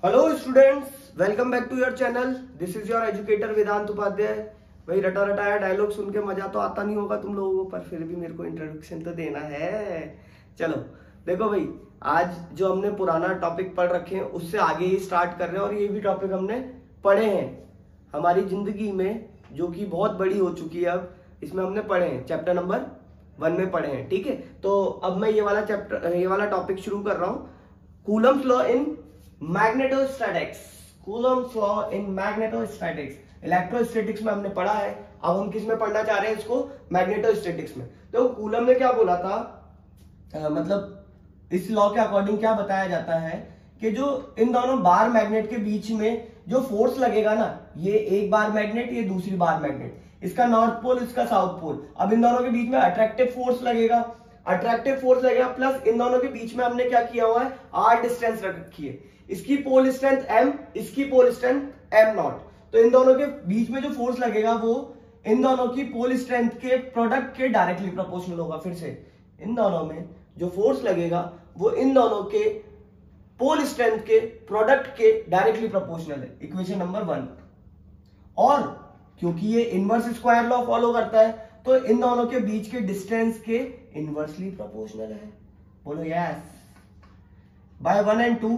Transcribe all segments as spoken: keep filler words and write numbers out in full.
Hello students, welcome back to your channel. This is your educator Vedant Upadhyay. भाई रटा रटाया dialogue सुन के मजा तो आता नहीं होगा तुम लोगों को, पर फिर भी मेरे को इंट्रोडक्शन तो देना है। चलो देखो भाई, आज जो हमने पुराना टॉपिक पढ़ रखे हैं उससे आगे ही स्टार्ट कर रहे हैं, और ये भी टॉपिक हमने पढ़े हैं हमारी जिंदगी में, जो कि बहुत बड़ी हो चुकी है। अब इसमें हमने पढ़े हैं, चैप्टर नंबर वन में पढ़े हैं, ठीक है। तो अब मैं ये वाला चैप्टर ये वाला टॉपिक शुरू कर रहा हूँ, Coulomb's law in magnetostatics. Coulomb's law in magnetostatics electrostatics में हमने पढ़ा है, अब हम किस में पढ़ना चाह रहे हैं इसको? मैग्नेटोस्टैटिक्स में। तो कूलम ने क्या बोला था, आ, मतलब इस लॉ के अकॉर्डिंग क्या बताया जाता है कि जो इन दोनों बार मैग्नेट के बीच में जो फोर्स लगेगा ना, ये एक बार मैग्नेट, ये दूसरी बार मैग्नेट, इसका नॉर्थ पोल इसका साउथ पोल, अब इन दोनों के बीच में अट्रैक्टिव फोर्स लगेगा, अट्रैक्टिव फोर्स लगेगा, प्लस इन दोनों के बीच में हमने क्या किया हुआ है, आर डिस्टेंस रखी है। इसकी पोल स्ट्रेंथ m, इसकी पोल स्ट्रेंथ m नॉट। तो इन दोनों के बीच में जो फोर्स लगेगा वो इन दोनों की पोल स्ट्रेंथ के प्रोडक्ट के डायरेक्टली प्रोपोर्शनल होगा। फिर से इन दोनों में जो फोर्स लगेगा वो इन दोनों के पोल स्ट्रेंथ के प्रोडक्ट के डायरेक्टली प्रोपोर्शनल है, इक्वेशन नंबर वन। और क्योंकि ये इनवर्स स्क्वायर लॉ फॉलो करता है तो इन दोनों के बीच के डिस्टेंस के इनवर्सली प्रोपोर्शनल है। बोलो yes. By one and two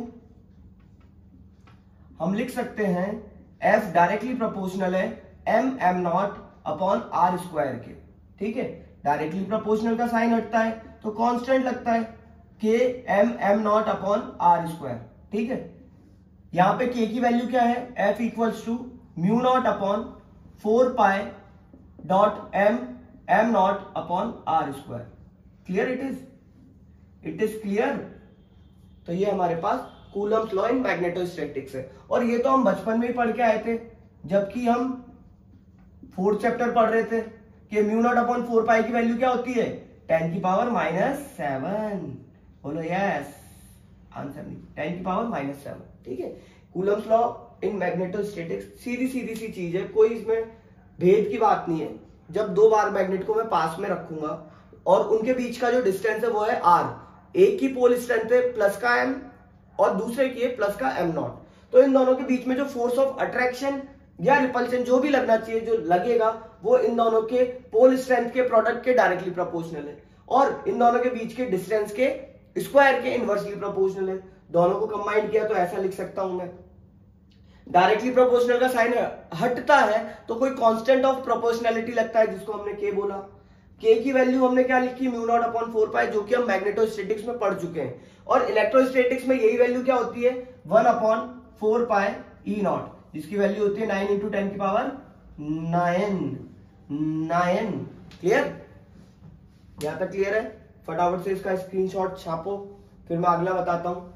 हम लिख सकते हैं F डायरेक्टली प्रोपोर्शनल है m m not upon are square के, ठीक है। डायरेक्टली प्रोपोर्शनल का साइन हटता है तो कांस्टेंट लगता है k m m not upon are square, ठीक है। यहां पे k की वैल्यू क्या है, F equals to mu not upon four pi dot m m not upon are square. Clear it is it is clear. तो ये हमारे पास कूलम्स लॉ इन मैग्नेटोस्टैटिक्स है, और ये तो हम बचपन में ही पढ़ के आए थे, जबकि हम फोर्थ चैप्टर पढ़ रहे थे कि mu not upon four pi की वैल्यू क्या होती है, टेन की पावर माइनस सेवन। बोलो यस, आंसर नहीं, टेन की पावर माइनस सेवन, ठीक है। कूलम्स लॉ इन मैग्नेटोस्टैटिक्स सीधी सीधी सी चीज है, कोई इसमें भेद की बात नहीं है। जब दो बार मैग्नेट को मैं पास में रखूंगा और उनके बीच का जो डिस्टेंस है वो है आर, एक की पोल स्ट्रेंथ है प्लस का एम और दूसरे की है प्लस का एम नॉट, तो इन दोनों के बीच में जो फोर्स ऑफ अट्रैक्शन या रिपल्शन जो भी लगना चाहिए, जो लगेगा वो इन दोनों के पोल स्ट्रेंथ के प्रोडक्ट के डायरेक्टली प्रोपोर्शनल है, और इन दोनों के बीच के डिस्टेंस के स्क्वायर के इनवर्सली प्रोपोर्शनल है। दोनों को कंबाइन किया तो ऐसा लिख सकता हूं मैं, डायरेक्टली प्रोपोर्शनल का साइन हटता है तो कोई कांस्टेंट ऑफ प्रोपोर्शनैलिटी लगता है, जिसको हमने के बोला। के की वैल्यू हमने क्या लिखी, mu not upon four pi, जो कि हम मैग्नेटोस्टैटिक्स में पढ़ चुके हैं। और इलेक्ट्रोस्टैटिक्स में यही वैल्यू क्या होती है, one upon four pi E not, जिसकी वैल्यू होती है नाइन इंटू टेन की पावर नाइन नाइन। क्लियर, यहां तक क्लियर है? फटाफट से इसका स्क्रीनशॉट छापो, फिर मैं अगला बताता हूं,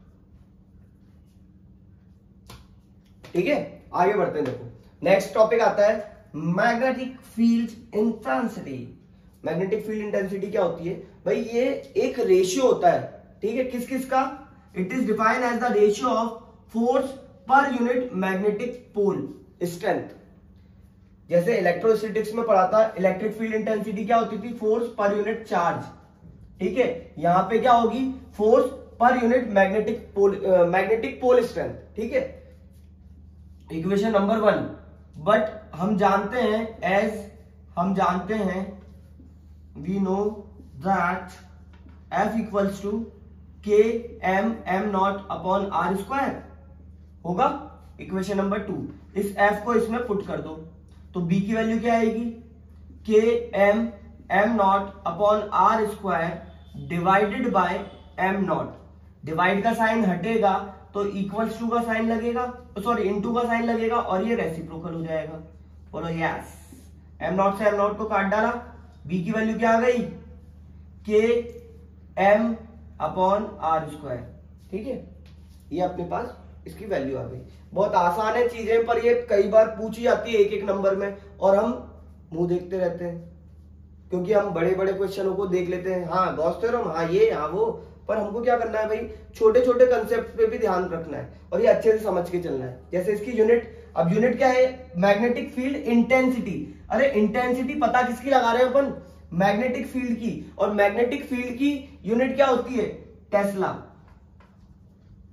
ठीक है। आगे बढ़ते हैं। देखो नेक्स्ट टॉपिक आता है magnetic field intensity. Magnetic field intensity क्या होती है भाई, ये एक रेशियो होता है, ठीक है। किस किस का? It is defined as the ratio of force पर यूनिट मैग्नेटिक पोल स्ट्रेंथ। जैसे इलेक्ट्रोस्टैटिक्स में पढ़ा था, इलेक्ट्रिक फील्ड इंटेंसिटी क्या होती थी, फोर्स पर यूनिट चार्ज, ठीक है। यहां पे क्या होगी, फोर्स पर unit magnetic pole magnetic pole strength, ठीक है। Equation number one. बट हम जानते हैं, एज हम जानते हैं, we know that F equals to K M M not upon are square होगा। इक्वेशन नंबर टू, इस F को इसमें पुट कर दो तो B की वैल्यू क्या आएगी, K M M not upon are square divided by M not. Divide का साइन हटेगा तो इक्वल्स टू का साइन लगेगा, सॉरी इनटू का साइन लगेगा, और ये रेसिप्रोकल हो जाएगा। बोलो यस। एम नॉट से एम नॉट को काट डाला, बी की वैल्यू क्या आ गई, के एम अपॉन आर स्क्वायर, ठीक है। ये अपने पास इसकी वैल्यू आ गई। बहुत आसान है चीजें, पर ये कई बार पूछी जाती है एक एक नंबर में, और हम मुंह देखते रहते हैं क्योंकि हम बड़े बड़े क्वेश्चनों को देख लेते हैं, हाँ गॉस थ्योरम, हाँ ये हाँ वो, पर हमको क्या करना है भाई, छोटे छोटे कंसेप्ट पे भी ध्यान रखना है और ये अच्छे से समझ के चलना है। जैसे इसकी यूनिट, अब यूनिट क्या है, मैग्नेटिक फील्ड इंटेंसिटी। अरे इंटेंसिटी पता किसकी लगा रहे हैं अपन, मैग्नेटिक फील्ड की, और मैग्नेटिक फील्ड की यूनिट क्या होती है, टेस्ला।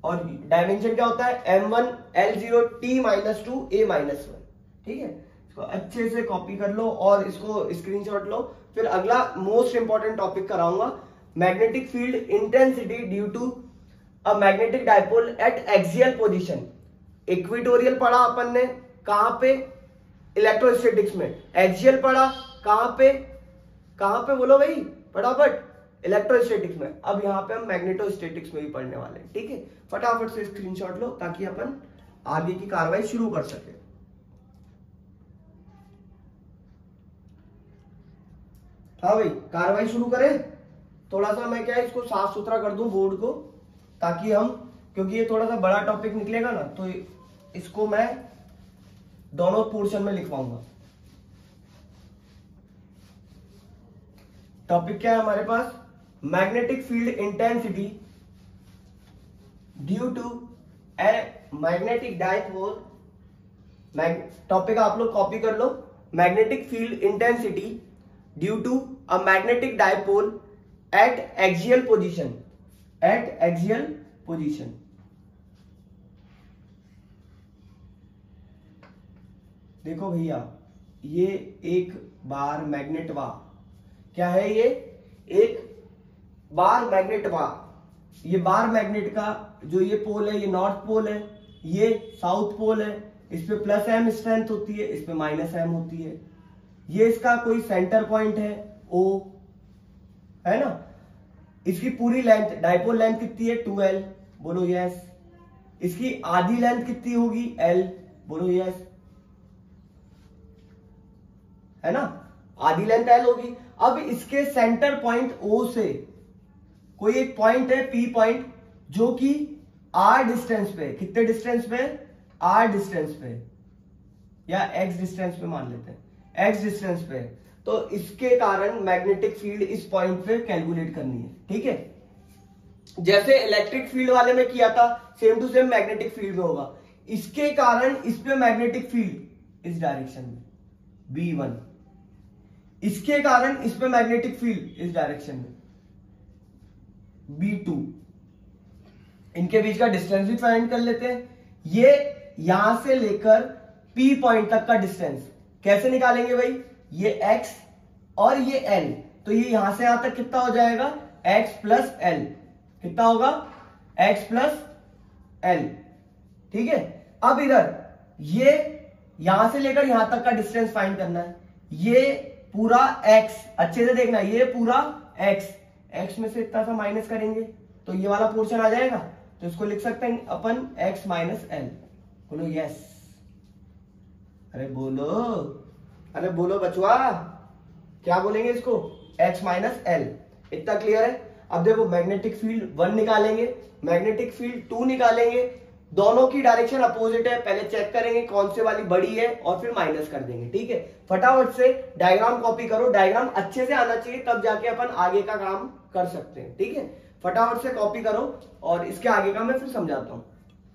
और डायमेंशन क्या होता है M one L zero T minus two A minus one. ठीक है, इसको अच्छे से कॉपी कर लो और इसको स्क्रीनशॉट लो। फिर अगला मोस्ट इंपॉर्टेंट टॉपिक कराऊंगा, magnetic field intensity due to a magnetic dipole at axial position. Equatorial पढ़ा अपन ने, कहां पे, इलेक्ट्रोस्टैटिक्स में। एक्सियल पढ़ा कहां पे, कहां पे बोलो भाई फटाफट, इलेक्ट्रोस्टैटिक्स में। अब यहाँ पे हम मैग्नेटोस्टैटिक्स में भी पढ़ने वाले हैं। ठीक है, फटाफट से स्क्रीनशॉट लो ताकि अपन आगे की कार्रवाई शुरू कर सके। हाँ भाई, कार्रवाई शुरू करें। थोड़ा सा मैं क्या है इसको साफ सुथरा कर दूं बोर्ड को, ताकि हम, क्योंकि ये थोड़ा सा बड़ा टॉपिक निकलेगा ना, तो इसको मैं दोनों पोर्शन में लिखवाऊंगा। टॉपिक क्या है हमारे पास, magnetic field intensity due to a magnetic dipole. Topic आप लोग कॉपी कर लो, magnetic field intensity due to a magnetic dipole at axial position, at axial position. देखो भैया, ये एक बार मैग्नेट बा, क्या है ये, एक बार मैग्नेट बा। ये बार मैग्नेट का जो ये पोल है, ये नॉर्थ पोल है, ये साउथ पोल है। इस पे प्लस एम स्ट्रेंथ होती है, इस पे माइनस एम होती है। ये इसका कोई सेंटर पॉइंट है ओ, है ना। इसकी पूरी लेंथ, डायपोल लेंथ कितनी है, टू एल, बोलो यस। इसकी आधी लेंथ कितनी होगी, एल, बोलो यस, है ना, आधी लेंथ एल होगी। अब इसके सेंटर पॉइंट ओ से कोई एक पॉइंट है पी पॉइंट, जो कि आर डिस्टेंस पे, कितने डिस्टेंस पे, आर डिस्टेंस पे या एक्स डिस्टेंस पे मान लेते हैं, एक्स डिस्टेंस पे। तो इसके कारण मैग्नेटिक फील्ड इस पॉइंट पे कैलकुलेट करनी है। ठीक है, जैसे इलेक्ट्रिक फील्ड वाले में किया था, same to same magnetic field में होगा। इसके कारण इस पे मैग्नेटिक फील्ड इस डायरेक्शन में बी वन, इसके कारण इस पे मैग्नेटिक फील्ड इस डायरेक्शन में बी टू। इनके बीच का डिस्टेंस भी फाइंड कर लेते हैं। ये यहां से लेकर P पॉइंट तक का डिस्टेंस कैसे निकालेंगे भाई, ये x और ये l, तो ये यहां से यहां तक कितना हो जाएगा, x प्लस एल, कितना होगा, x प्लस एल। ठीक है, अब इधर ये यहां से लेकर यहां तक का डिस्टेंस फाइंड करना है। ये पूरा x, अच्छे से देखना, ये पूरा x, x में से इतना सा माइनस करेंगे तो ये वाला पोर्शन आ जाएगा। तो इसको लिख सकते हैं अपन x माइनस एल। बोलो यस, अरे बोलो, अरे बोलो बचवा, क्या बोलेंगे इसको, x माइनस एल। इतना क्लियर है। अब देखो, मैग्नेटिक फील्ड वन निकालेंगे, मैग्नेटिक फील्ड टू निकालेंगे, दोनों की डायरेक्शन अपोजिट है। पहले चेक करेंगे कौन से वाली बड़ी है और फिर माइनस कर देंगे। ठीक है, फटाफट से डायग्राम कॉपी करो, डायग्राम अच्छे से आना चाहिए, तब जाके अपन आगे का काम कर सकते हैं। ठीक है, फटाफट से कॉपी करो और इसके आगे का मैं फिर समझाता हूं।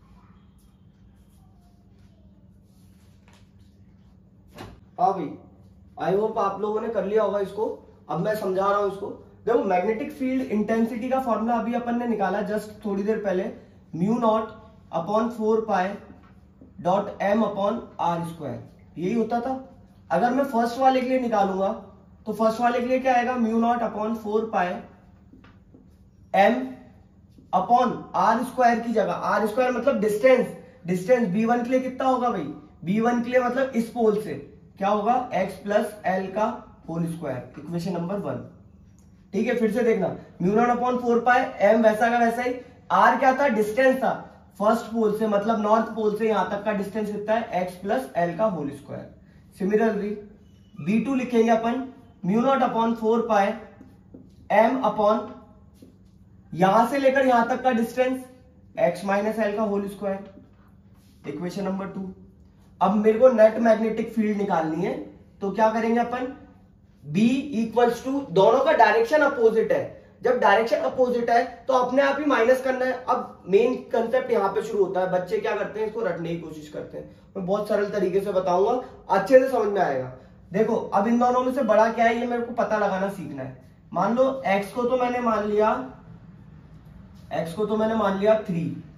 हाँ भाई, आई होप आप लोगों ने कर लिया होगा इसको। अब मैं समझा रहा हूं इसको। देखो, मैग्नेटिक फील्ड इंटेंसिटी का फॉर्मूला अभी अपन ने निकाला जस्ट थोड़ी देर पहले, mu not upon four pi dot M upon are square, यही होता था। अगर मैं फर्स्ट वाले के लिए निकालूंगा तो फर्स्ट वाले के लिए क्या आएगा, mu not upon four pi M upon are square की जगह, आर स्क्वायर मतलब डिस्टेंस, डिस्टेंस बी वन के लिए कितना होगा भाई, बी वन के लिए मतलब इस पोल से क्या होगा, x प्लस एल का whole square, equation number one. ठीक है, फिर से देखना, mu not upon four pi M वैसा का वैसा ही, आर क्या था, डिस्टेंस था, फर्स्ट पोल से मतलब नॉर्थ पोल से यहां तक का डिस्टेंस कितना है, x प्लस एल का whole square. Similarly B two लिखेंगे अपन, mu not upon four pi M upon यहां से लेकर यहां तक का डिस्टेंस x माइनस एल का whole square, equation number two. अब मेरे को नेट मैग्नेटिक फील्ड निकालनी है, तो क्या करेंगे अपन, B इक्वल्स टू, दोनों का डायरेक्शन अपोजिट है, जब डायरेक्शन अपोजिट है तो अपने आप ही माइनस करना है। अब मेन कंसेप्ट यहां पे शुरू होता है, बच्चे क्या करते हैं, इसको रटने की कोशिश करते हैं। मैं बहुत सरल तरीके से बताऊंगा, अच्छे से समझ में आएगा। देखो, अब इन दोनों में से बड़ा क्या है ये मेरे को पता लगाना सीखना है। मान लो x को तो मैंने मान लिया, x को तो मैंने मान लिया थ्री,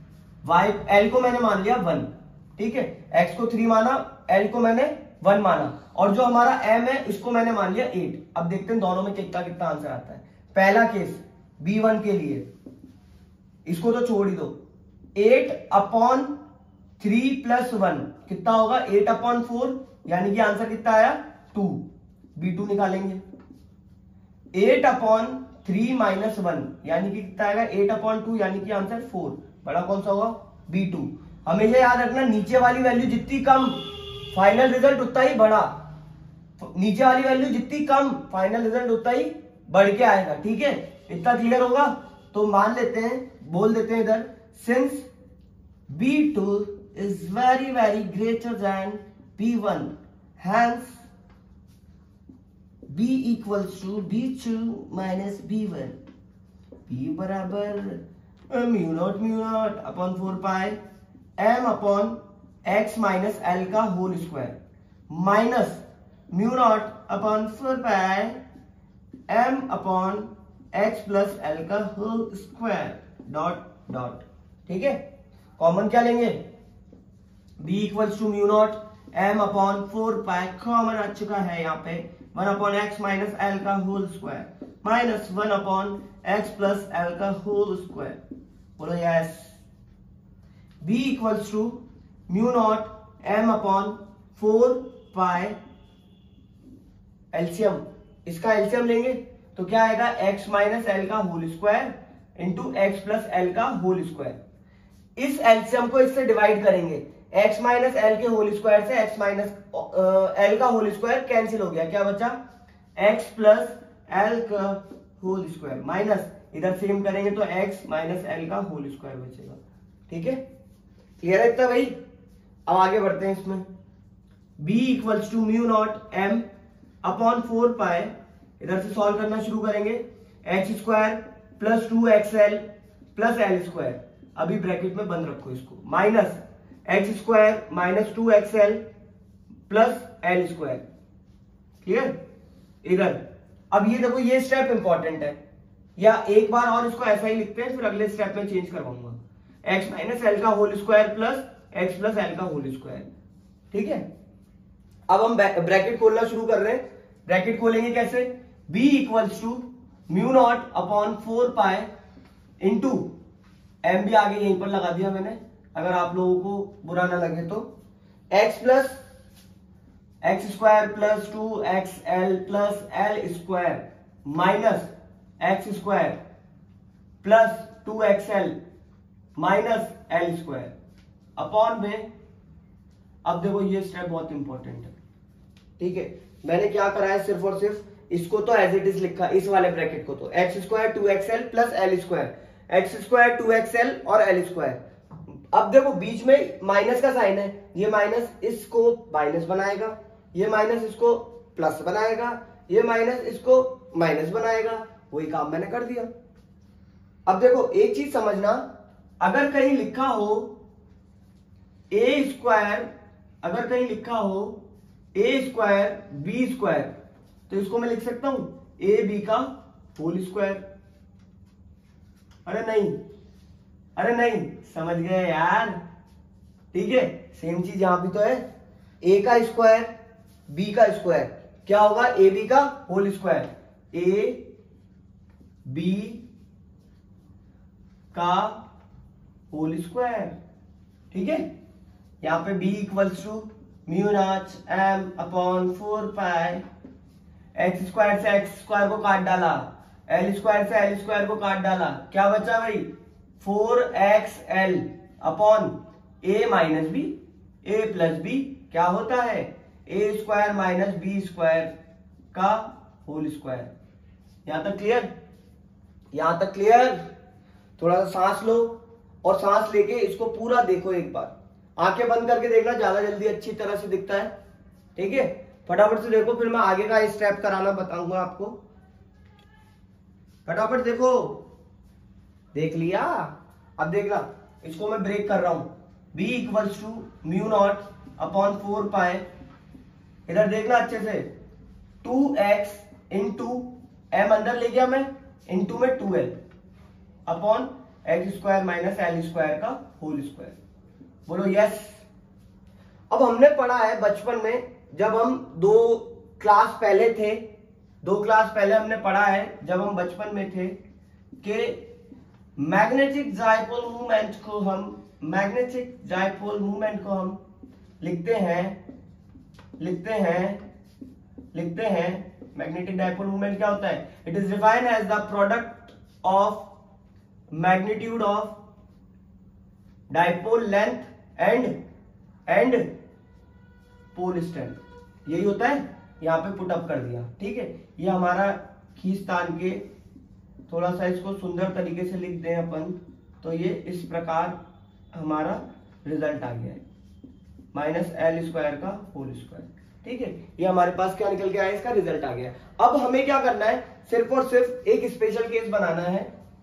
वाई एल को मैंने मान लिया वन, ठीक है, एक्स को थ्री माना, एल को मैंने वन माना, और जो हमारा एम है इसको मैंने मान लिया एट। अब देखते हैं दोनों में कितना कितना आंसर आता है। पहला केस बी वन के लिए, इसको तो छोड़ ही दो, eight upon three plus one कितना होगा, एट अपॉन फोर, यानी कि आंसर कितना आया, टू। बी टू निकालेंगे, eight upon three minus one यानी कि कितना आएगा, एट अपॉन टू, यानी कि आंसर फोर। बड़ा कौन सा होगा, बी टू। हमेशा याद रखना नीचे वाली वैल्यू जितनी कम फाइनल रिजल्ट उतना ही बड़ा, नीचे वाली वैल्यू जितनी कम फाइनल रिजल्ट उतना ही बढ़ के आएगा, ठीक है। इतना क्लियर होगा। तो मान लेते हैं, बोल देते हैं इधर, since b two is very very greater than b one, hence B equals to B two minus B one, B बराबर mu naught mu not upon four pi m upon x minus L का whole square minus mu not upon four pi m upon x plus L का whole square dot dot, ठीक है। Common क्या लेंगे, b equals to mu naught m upon four pi, common आ चुका है यहाँ पे, one upon x minus L का whole square minus one upon x plus L का होल स्क्वायर। बोलो yes. b equals to mu naught m upon four pi, LCM, इसका LCM लेंगे तो क्या आएगा, x माइनस एल का whole square into x plus L का whole square. इस एलसीएम को इससे डिवाइड करेंगे, x माइनस एल के होल स्क्वायर से x माइनस एल का होल स्क्वायर कैंसिल हो गया, क्या बचा, x प्लस एल का होल स्क्वायर माइनस इधर सेम करेंगे तो x माइनस एल का होल स्क्वायर बचेगा, ठीक है। क्लियर है इतना भाई। अब आगे बढ़ते हैं इसमें, b equals to mu naught m upon four pi, इधर से सॉल्व करना शुरू करेंगे, x square plus two x l plus l square, अभी ब्रैकेट में बंद रखो इसको, minus x square minus two x l plus l square, clear. इधर अब ये देखो, ये स्टेप इंपॉर्टेंट है, या एक बार और इसको ऐसा ही लिखते हैं, फिर अगले स्टेप में चेंज करवाऊंगा, एक्स माइनस एल का whole square plus x plus L का होल स्क्वायर, ठीक है। अब हम ब्रैकेट खोलना शुरू कर रहे हैं, ब्रैकेट खोलेंगे कैसे, b equals to mu not upon four pi into m भी आगे यहीं पर लगा दिया मैंने, अगर आप लोगों को बुरा ना लगे तो, x plus x square plus two x l plus l square minus x square plus two x l minus l square upon में। अब देखो ये स्टेप बहुत इंपॉर्टेंट है, ठीक है। मैंने क्या करा है, सिर्फ और सिर्फ इसको तो एज इट इज लिखा, इस वाले ब्रैकेट को तो x square two x l plus l square, x square two x l और एल स्क्वायर। अब देखो बीच में माइनस का साइन है, ये माइनस इसको माइनस बनाएगा, ये माइनस इसको प्लस बनाएगा, ये माइनस इसको माइनस बनाएगा, वही काम मैंने कर दिया। अब देखो एक चीज समझना, अगर कहीं लिखा हो ए स्क्वायर, अगर कहीं लिखा हो ए स्क्वायर बी स्क्वायर, तो इसको मैं लिख सकता हूं ए बी का होल स्क्वायर। अरे नहीं, अरे नहीं, समझ गए यार, ठीक है। सेम चीज यहां भी तो है, ए का स्क्वायर बी का स्क्वायर क्या होगा, ए बी का होल स्क्वायर, ए बी का होल स्क्वायर, ठीक है। यहां पे b equals to mu naught m upon four pi, x square से एक्स स्क्वायर को काट डाला, एल स्क्वायर से एल स्क्वायर को काट डाला, क्या बचा भाई, four x l upon a minus b, a plus b क्या होता है, a square minus b square का होल स्क्वायर। यहां तक क्लियर, यहां तक क्लियर। थोड़ा सा सांस लो और सांस लेके इसको पूरा देखो, एक बार आंखें बंद करके देखना, ज्यादा जल्दी अच्छी तरह से दिखता है, ठीक है। फटाफट से देखो, फिर मैं आगे का स्टेप कराना बताऊंगा आपको। फटाफट देखो, देख लिया। अब देखना, इसको मैं ब्रेक कर रहा हूं, b equals to mu not upon four pi, इधर देखना अच्छे से, टू एक्स इंटू एम अंदर ले गया मैं, इंटू में two l upon x square minus l square का होल स्क्वायर। बोलो यस। अब हमने पढ़ा है बचपन में, जब हम दो क्लास पहले थे, दो क्लास पहले हमने पढ़ा है जब हम बचपन में थे कि मैग्नेटिक डाइपोल मूवमेंट को हम मैग्नेटिक डाइपोल मूवमेंट को हम लिखते हैं लिखते हैं लिखते हैं मैग्नेटिक डाइपोल मूवमेंट क्या होता है? It is defined as the product of magnitude of dipole length and and pole strength. यही होता है, यहां पे पुट अप कर दिया। ठीक है, ये हमारा खींचतान के, थोड़ा सा इसको सुंदर तरीके से लिख दें अपन तो ये इस प्रकार हमारा रिजल्ट आ गया है, माइनस एल स्क्वायर का होल स्क्वायर। ठीक है, ये हमारे पास क्या निकल के आया, इसका रिजल्ट आ गया। अब हमें क्या करना है, सिर्फ और सिर्फ एक स्पेशल केस बनाना है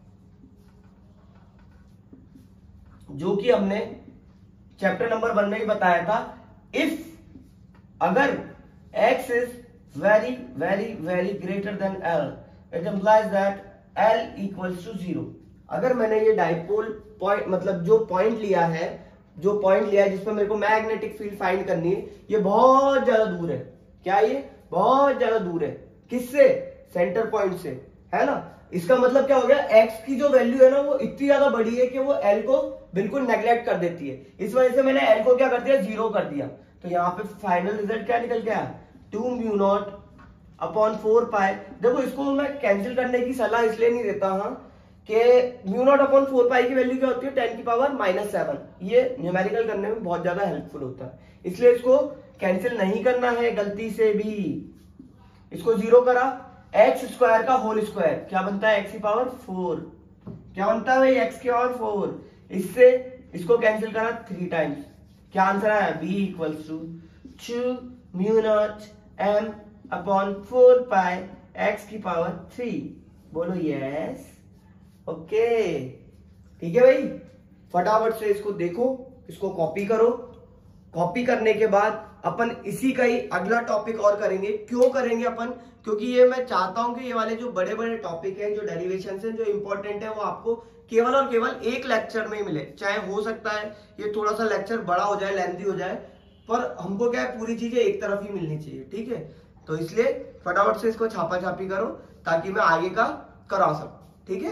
जो कि हमने चैप्टर नंबर वन में ही बताया था। इफ अगर x is very very very greater than l, it implies that l equals to zero. अगर मैंने ये डाइपोल पॉइंट मतलब जो पॉइंट लिया है जो पॉइंट लिया है जिसमें मेरे को मैग्नेटिक फील्ड फाइंड करनी है, ये बहुत ज्यादा दूर है। क्या ये बहुत ज्यादा दूर है? किससे? सेंटर पॉइंट से, है ना। इसका मतलब क्या हो गया, x की जो वैल्यू है ना वो इतनी ज्यादा बड़ी है कि वो l को बिल्कुल नेग्लेक्ट कर देती है। इस वजह से मैंने l को क्या कर दिया, जीरो कर दिया। तो यहाँ पे फाइनल रिजल्ट क्या निकल गया, two mu not upon four pi. देखो इसको मैं कैंसिल करने की सलाह इसलिए नहीं देता हाँ कि mu not upon four pi की वैल्यू क्या होती है, टेन की पावर माइनस सेवन। ये न्यूमेरिकल करने में बहुत ज्यादा हेल्पफुल होता है, इसलिए इसको कैंसिल नहीं करना है गलती से भी। इसको जीरो करा, एक्स स्क्वायर का होल स्क्वायर क्या बनता है, एक्स की पावर फोर। क्या बनता है भाई, एक्स की पावर फोर। इससे इसको कैंसिल करा थ्री टाइम्स, क्या आंसर आया, b equals to two mu naught m upon four pi x की पावर थ्री। बोलो यस, ओके। ठीक है भाई, फटाफट से इसको देखो, इसको कॉपी करो। कॉपी करने के बाद अपन इसी का ही अगला टॉपिक और करेंगे। क्यों करेंगे अपन, क्योंकि ये मैं चाहता हूं कि ये वाले जो बड़े बड़े टॉपिक हैं, जो डेरिवेशन हैं, जो इंपॉर्टेंट है, वो आपको केवल और केवल एक लेक्चर में ही मिले। चाहे हो सकता है ये थोड़ा सा लेक्चर बड़ा हो जाए, लेंथी हो जाए, पर हमको क्या है, पूरी चीजें एक तरफ ही मिलनी चाहिए। ठीक है, तो इसलिए फटाफट से इसको छापा छापी करो ताकि मैं आगे का करा सकूं। ठीक है,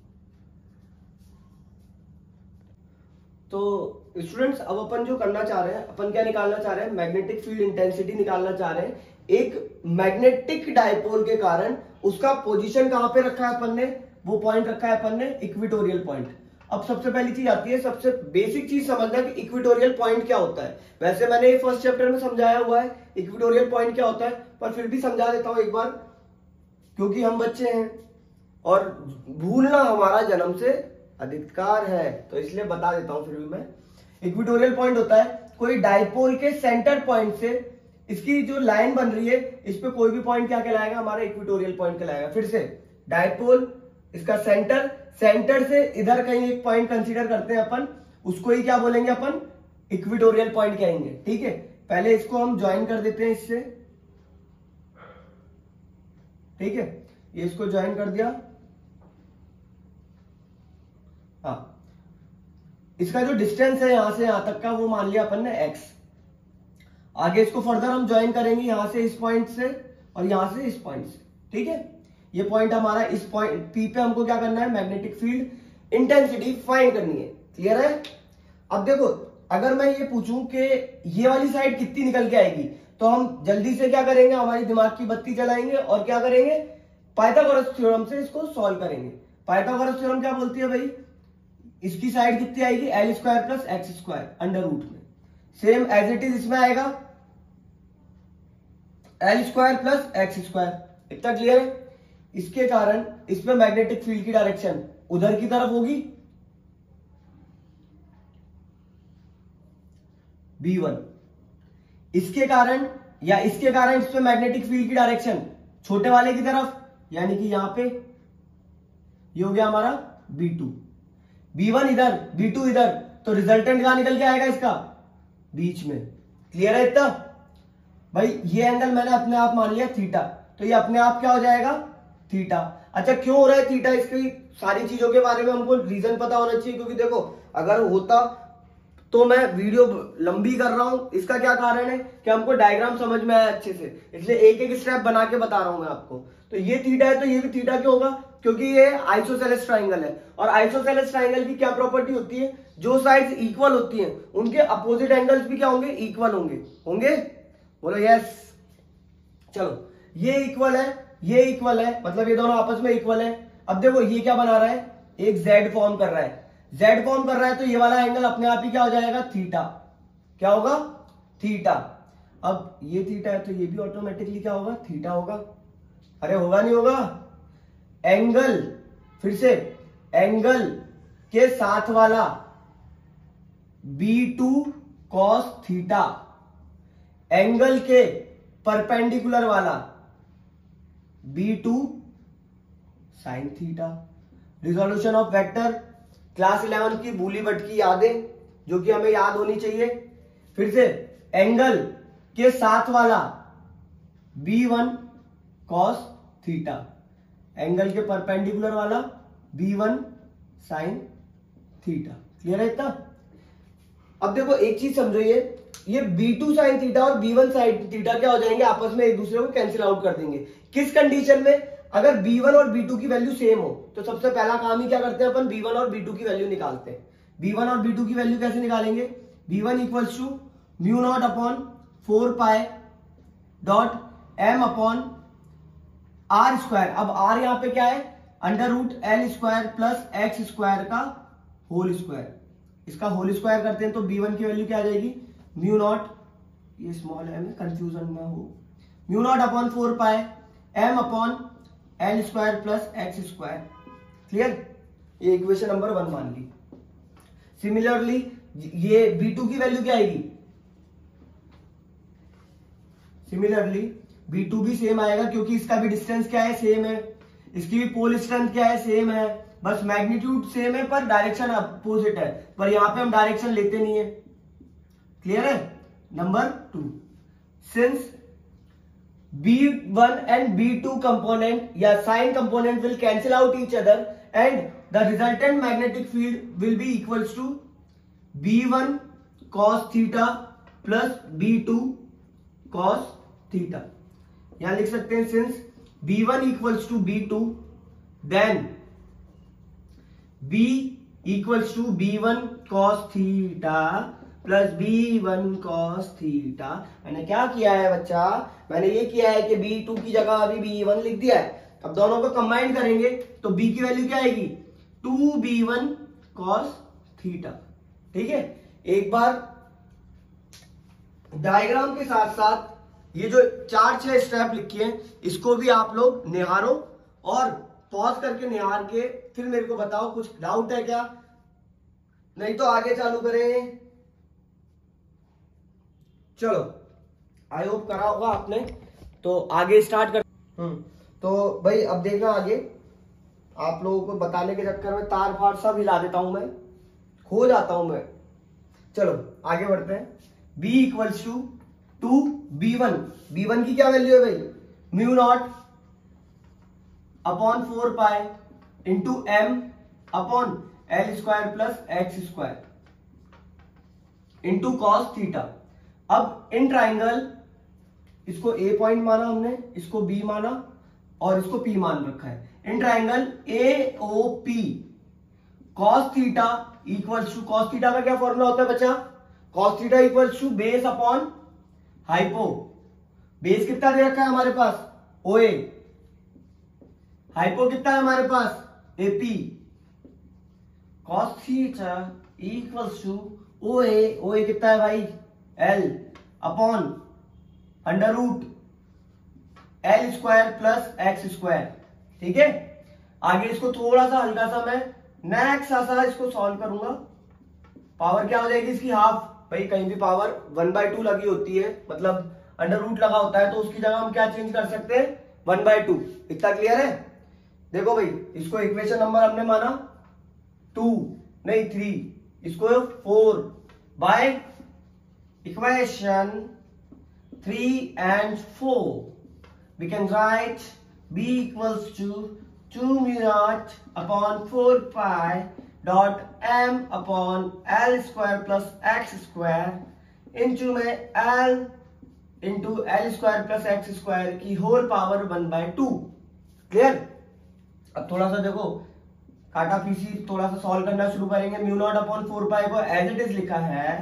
तो स्टूडेंट्स अब अपन जो करना चाह रहे हैं, अपन क्या निकालना चाह रहे हैं, मैग्नेटिक फील्ड इंटेंसिटी निकालना चाह रहे हैं। एक मैग्नेटिक डाइपोल के कारण उसका पोजीशन कहां पे रखा है अपन ने, वो पॉइंट रखा है अपन ने इक्वेटोरियल पॉइंट। अब सबसे पहली चीज आती है, सबसे बेसिक चीज समझना कि इक्वेटोरियल पॉइंट क्या होता है। वैसे मैंने ये फर्स्ट चैप्टर में समझाया हुआ है इक्वेटोरियल पॉइंट क्या होता है, पर फिर भी समझा देता हूं एक बार, क्योंकि हम बच्चे हैं और भूलना हमारा जन्म से अधिकार है, तो इसलिए बता देता हूं फिर भी मैं। इक्वेटोरियल पॉइंट होता है कोई डाइपोल के सेंटर पॉइंट से इसकी जो लाइन बन रही है, इस पे कोई भी पॉइंट क्या कहलाएगा, हमारा इक्वेटोरियल पॉइंट कहलाएगा। फिर से डाइपोल, इसका सेंटर, सेंटर से इधर कहीं एक पॉइंट कंसीडर करते हैं अपन, उसको ही क्या बोलेंगे अपन, इक्वेटोरियल पॉइंट कहेंगे। ठीक है, पहले इसको हम ज्वाइन कर देते हैं इससे। ठीक है, ये इसको ज्वाइन कर दिया। हाँ, इसका जो डिस्टेंस है यहां से यहां तक का, वो मान लिया अपन ने x। आगे इसको फर्दर हम ज्वाइन करेंगे यहां से इस पॉइंट से और यहां से इस पॉइंट से। ठीक है, ये पॉइंट हमारा, इस पॉइंट P पे हमको क्या करना है, मैग्नेटिक फील्ड इंटेंसिटी फाइंड करनी है। क्लियर है? अब देखो, अगर मैं ये पूछूं कि ये वाली साइड कितनी निकल के आएगी, तो हम जल्दी से क्या करेंगे, हमारी दिमाग की बत्ती जलाएंगे और क्या करेंगे, पाइथागोरस थ्योरम से इसको सॉल्व करेंगे। पाइथागोरस थ्योरम क्या बोलती है भाई, इसकी साइड कितनी आएगी, l square plus x square under root में। सेम एज इट इज इसमें आएगा l square plus x square. इतना क्लियर है? इसके कारण इसमें मैग्नेटिक फील्ड की डायरेक्शन उधर की तरफ होगी, बी वन। इसके कारण या इसके कारण इसमें मैग्नेटिक फील्ड की डायरेक्शन छोटे वाले की तरफ, यानी कि यहां पे ये हो गया हमारा बी टू। बी वन इधर, बी टू इधर, तो रिजल्टेंट कहां निकल के आएगा, इसका बीच में। क्लियर है इतना भाई? ये एंगल मैंने अपने आप मान लिया थीटा, तो ये अपने आप क्या हो जाएगा, थीटा। अच्छा क्यों हो रहा है थीटा, इसकी सारी चीजों के बारे में हमको रीजन पता होना चाहिए, क्योंकि देखो अगर होता तो मैं वीडियो लंबी कर रहा हूं, इसका क्या कारण है कि हमको डायग्राम समझ में आया अच्छे से, इसलिए एक एक स्टेप बना के बता रहा हूं मैं आपको। तो ये थीटा है तो ये भी थीटा क्यों होगा, क्योंकि ये आइसोसेलेस ट्राइंगल है, और आइसोसेलेस ट्राइंगल की क्या प्रॉपर्टी होती है, जो साइड्स इक्वल होती हैं उनके अपोजिट एंगल्स भी क्या होंगे, इक्वल होंगे होंगे बोलो यस। चलो ये इक्वल है, ये इक्वल है, मतलब ये दोनों आपस में इक्वल है। अब देखो ये क्या बना रहा है, एक जेड फॉर्म कर रहा है, जेड फॉर्म कर रहा है तो ये वाला एंगल अपने आप ही क्या हो जाएगा, थीटा। क्या होगा, थीटा। अब ये थीटा है तो ये भी ऑटोमेटिकली क्या होगा, थीटा होगा। अरे होगा नहीं होगा, एंगल, फिर से एंगल के साथ वाला b two cos theta, angle के परपेंडिकुलर वाला b two sine theta. Resolution of vector class eleven की भूली भटकी यादें जो कि हमें याद होनी चाहिए। फिर से एंगल के साथ वाला b one cos theta, angle के परपेंडिकुलर वाला b one sine theta. Clear है इतना। अब देखो एक चीज समझो, ये ये बी टू साइन थीटा और बी वन साइन थीटा क्या हो जाएंगे, आपस में एक दूसरे को कैंसिल आउट कर देंगे। किस कंडीशन में, अगर बी वन और बी टू की वैल्यू सेम हो तो सबसे पहला काम ही क्या करते हैं अपन, बी वन और बी टू की वैल्यू निकालते हैं। बी वन और बी टू की वैल्यू कैसे निकालेंगे, b one equals to mu not upon four pi dot M upon are square. अब आर यहां पे क्या है, under root l square plus x square का होल स्क्वायर। इसका होल स्क्वायर करते हैं तो बी वन की वैल्यू क्या आ जाएगी, म्यू नॉट, ये स्मॉल एम है कंफ्यूजन ना हो, mu not upon four pi M upon L square plus x square. Clear, ये इक्वेशन नंबर वन मान ली। सिमिलरली ये बी टू की वैल्यू क्या आएगी, सिमिलरली बी टू भी सेम आएगा, क्योंकि इसका भी डिस्टेंस क्या है, सेम है, इसकी भी पोल स्ट्रेंथ क्या है, सेम है, बस मैग्नीट्यूड सेम है पर डायरेक्शन अपोजिट है, पर यहां पे हम डायरेक्शन लेते नहीं है। क्लियर है। Number two, since b one and b two component या sine component will cancel out each other and the resultant magnetic field will be equals to b one cos theta plus b two cos theta। यहां लिख सकते हैं since b one equals to b two then B equals to b one cos theta plus b one cos theta. मैंने क्या किया है बच्चा, मैंने ये किया है कि बी टू की जगह अभी बी वन लिख दिया है। अब दोनों को कंबाइन करेंगे तो b की वैल्यू क्या आएगी, two b one cos theta. ठीक है, एक बार डायग्राम के साथ साथ ये जो चार छह स्टेप लिखी है इसको भी आप लोग निहारो और पॉज करके निहार के फिर मेरे को बताओ कुछ डाउट है क्या, नहीं तो आगे चालू करें। चलो आई होप करा होगा आपने, तो आगे स्टार्ट कर। हम्म तो भाई अब देखना आगे, आप लोगों को बताने के चक्कर में तार फार सब हिला देता हूं मैं, खो जाता हूं मैं। चलो आगे बढ़ते हैं। b equals to two b one, b one की क्या वैल्यू है भाई, mu not upon four pi into m upon L square plus x square into cos theta. अब इन ट्राइंगल, इसको ए पॉइंट माना हमने, इसको बी माना और इसको पी मान रखा है। In triangle A O P cos theta equals to, cos theta का क्या फॉर्मूला होता है बच्चा, cos theta equals to base upon hypo. Base कितना दे रखा है हमारे पास, ओ ए, हाइपो कितना है हमारे पास, AP. Cos theta equals to O A, O A कितना है भाई, l upon under root l square plus x square. ठीक है, आगे इसको थोड़ा सा हल्का सा मैं नेक्स्ट सा इसको सॉल्व करूंगा। पावर क्या हो जाएगी इसकी, हाफ। भाई कहीं भी पावर वन बाय टू लगी होती है, मतलब अंडर रूट लगा होता है, तो उसकी जगह हम क्या चेंज कर सकते हैं, वन बाय टू। इतना क्लियर है। देखो भाई इसको इक्वेशन नंबर हमने माना टू नहीं थ्री, इसको four by equation three and four we can write b equals to two mu not upon four pi dot M upon L square plus x square into में l into l square plus x square की whole power one by two. Clear. अब थोड़ा सा देखो काटा PC थोड़ा सा solve करना शुरू करेंगे। Mu not upon four pi को एज इट इज लिखा है,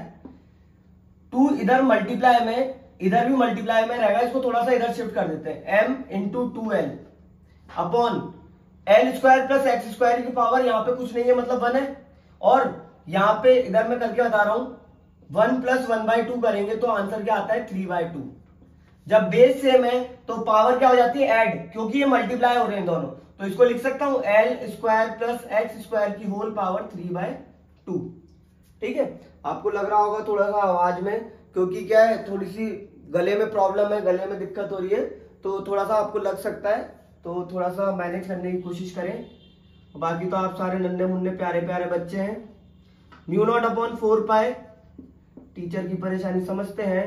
टू इधर मल्टीप्लाई में, इधर भी मल्टीप्लाई में रहेगा, इसको थोड़ा सा इधर शिफ्ट कर देते हैं, m into two l upon L square plus x square की पावर यहाँ पे कुछ नहीं है मतलब वन है, और यहाँ पे इधर मैं करके बता रहा हूं one plus one by two करेंगे तो आंसर क्या आता है थ्री बाई टू। जब बेस सेम है तो पावर क्या हो जाती है ऐड, क्योंकि ये मल्टीप्लाई हो रहे हैं दोनों, तो इसको लिख सकता हूं l square plus x square की whole power three by two. ठीक है। आपको लग रहा होगा थोड़ा सा आवाज में, क्योंकि क्या है थोड़ी सी गले में प्रॉब्लम है, गले में दिक्कत हो रही है, तो थोड़ा सा आपको लग सकता है, तो थोड़ा सा मैनेज करने की कोशिश करें। बाकी तो आप सारे नन्हे मुन्ने प्यारे प्यारे बच्चे हैं। Mu not upon four pi, teacher की परेशानी समझते हैं,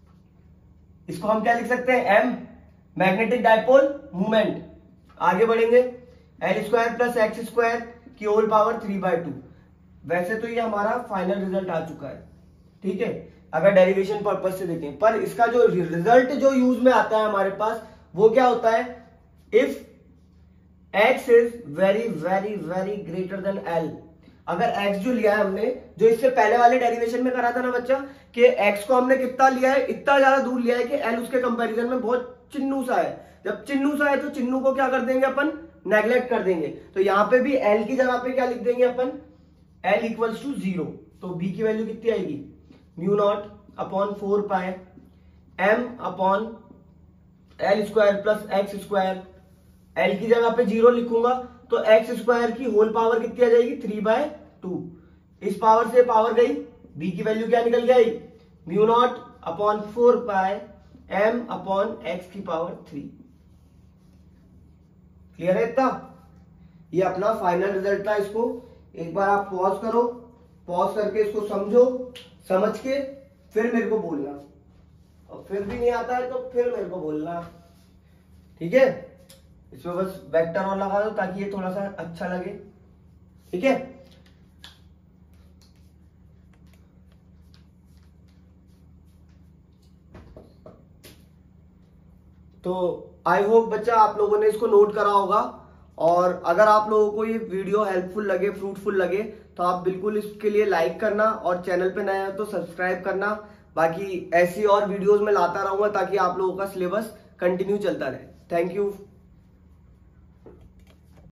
इसको हम क्या लिख सकते हैं एम मैग्नेटिक डायपोल मूवमेंट। आगे बढ़ेंगे, l square plus x square की whole power three by two. वैसे तो ये हमारा फाइनल रिजल्ट आ चुका है, ठीक है, अगर डेरिवेशन पर्पज से देखें, पर इसका जो रिजल्ट जो यूज में आता है हमारे पास वो क्या होता है, if x is very very very greater than l। अगर x जो लिया है हमने, जो इससे पहले वाले डेरिवेशन में करा था ना बच्चा, कि x को हमने कितना लिया है, इतना ज्यादा दूर लिया है कि l उसके कंपैरिजन में बहुत चिन्नू सा है। जब चिन्नू सा है तो चिन्नू को क्या कर देंगे अपन, नेग्लेक्ट कर देंगे। तो यहां पे भी l की जगह पे क्या लिख देंगे अपन, l इक्वल्स टू जीरो। तो b की वैल्यू कितनी आएगी, mu not upon four pi m upon L square plus x square. l की जगह पे जीरो लिखूंगा तो एक्स स्क्वायर की होल पावर कितनी आ जाएगी, थ्री बाय टू। इस पावर से पावर गई, b की वैल्यू क्या निकल के आई, mu not upon four pi m upon x की पावर थ्री। क्लियर है इतना। ये अपना फाइनल रिजल्ट था। इसको एक बार आप पॉज करो, पॉज करके इसको समझो, समझ के फिर मेरे को बोलना, और फिर भी नहीं आता है तो फिर मेरे को बोलना, ठीक है। इसमें बस वेक्टर और लगा दो ताकि ये थोड़ा सा अच्छा लगे, ठीक है। तो आई होप बच्चा आप लोगों ने इसको नोट करा होगा, और अगर आप लोगों को ये वीडियो हेल्पफुल लगे, फ्रूटफुल लगे, तो आप बिल्कुल इसके लिए लाइक करना, और चैनल पे नए हैं तो सब्सक्राइब करना। बाकी ऐसी और वीडियोस मैं लाता रहूंगा ताकि आप लोगों का सिलेबस कंटिन्यू चलता रहे। Thank you.